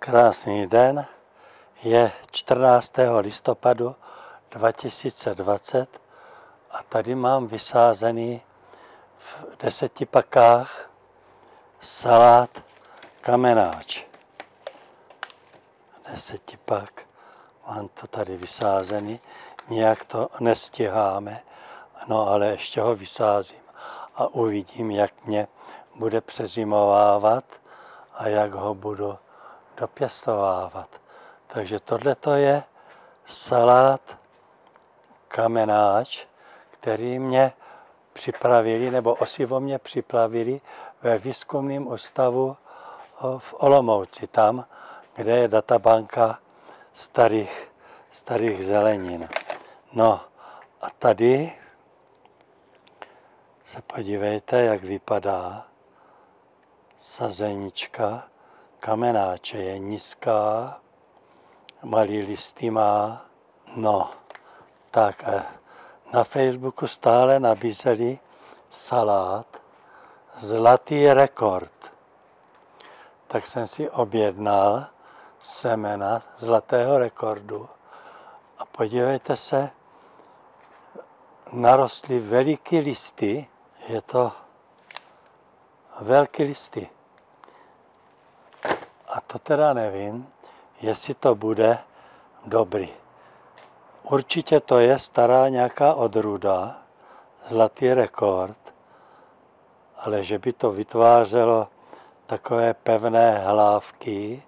Krásný den, je 14. listopadu 2020 a tady mám vysázený v 10 pakách salát kamenáč. 10 pak, mám to tady vysázený, nějak to nestiháme, no ale ještě ho vysázím a uvidím, jak mě bude přezimovávat a jak ho budu dopěstovávat. Takže tohleto je salát kamenáč, který mě připravili, nebo osivo mě připravili ve výzkumném ústavu v Olomouci, tam, kde je databanka starých zelenin. No a tady se podívejte, jak vypadá sazenička kamenáče. Je nízká, malý listy má. No, tak na Facebooku stále nabízeli salát Zlatý rekord. Tak jsem si objednal semena Zlatého rekordu a podívejte se, narostly veliký listy, je to velký listy. A to teda nevím, jestli to bude dobrý. Určitě to je stará nějaká odrůda, Zlatý rekord, ale že by to vytvářelo takové pevné hlávky,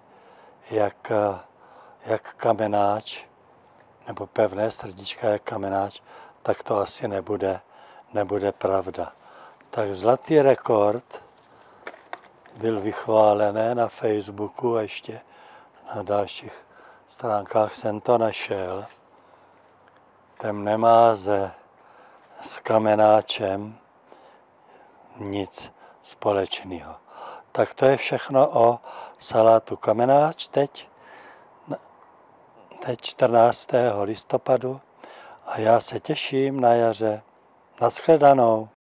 jak kamenáč, nebo pevné srdíčka jak kamenáč, tak to asi nebude pravda. Tak Zlatý rekord byl vychválený na Facebooku a ještě na dalších stránkách jsem to našel. Ten nemá s kamenáčem nic společného. Tak to je všechno o salátu kamenáč teď 14. listopadu a já se těším na jaře. Nashledanou.